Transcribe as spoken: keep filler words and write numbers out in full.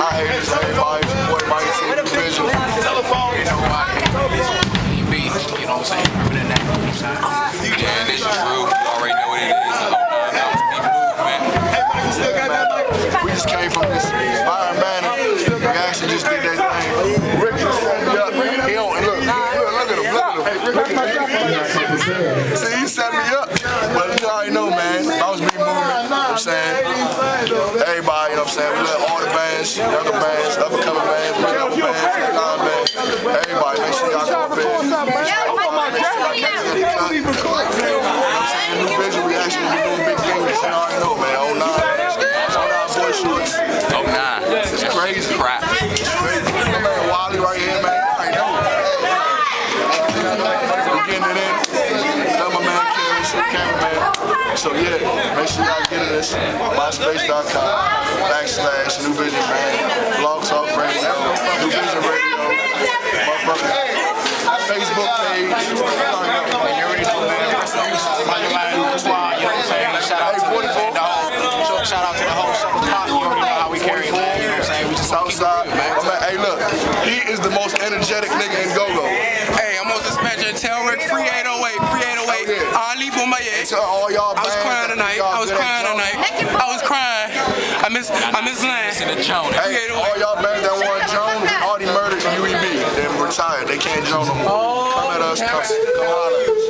Hi, haters, everybody. It's your boy Mike C. New Vision. Telephone. You know why? You be, you know what I'm saying? Remember that, you know what I'm saying? Yeah, this is real. You already know what it is. Oh, nah, that was big movement. Hey, Mike, you still got that, Mike? We just came from this Iron Man. We actually just did that thing. Rick just set me up. He don't, and look, look, look at him, look at him. See, he set me up. But you already know, man. I was big movement. You know what I'm saying? Everybody, you know what I'm saying? We let all the bands, younger bands, up-and-coming bands, middle bands, non-bands, everybody, make sure y'all come up in. New Vision, we actually be doing big things. You already know, man. oh nine, oh nine boy shorts. Oh, nah. It's crazy. Crap. It's crazy. Man, Wally right here, man. You already know. We're getting it in. Got my man Karen, so cameraman. So yeah, make sure y'all get in this. MySpace dot com backslash New Vision Band. Blog Talk Radio. New Vision Radio. Motherfucker. Facebook page. You already know, man. Rest in peace to my man, Squad, you know what I'm saying? Shout out to the whole, shout out to the whole Southern Pop. You already know how we carry it, man. You know what I'm saying? We just Southside, man. Hey, look, he is the most energetic nigga in Go-Go. Hey, I'm on suspension. Tell Rick free eight oh eight, free eight oh eight. I'll leave on my head. Tell all y'all I was crying tonight. I was crying tonight. I was crying. I miss, I miss Lance. Hey, all y'all bands that want Joan, we already murdered U E B. They're retired. They can't Joan no more. Come at us. Come, come holler.